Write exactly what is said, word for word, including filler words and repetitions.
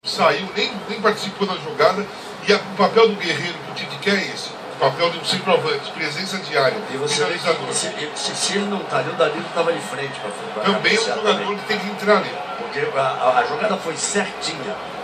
Saiu, nem, nem participou da jogada, e a, o papel do Guerreiro que o Tite quer é esse, o papel de um centroavante, presença diária, e você vê que se, se, se ele não está ali, o Danilo estava de frente para também é um jogador também. que tem que entrar ali. Porque a, a, a jogada foi certinha.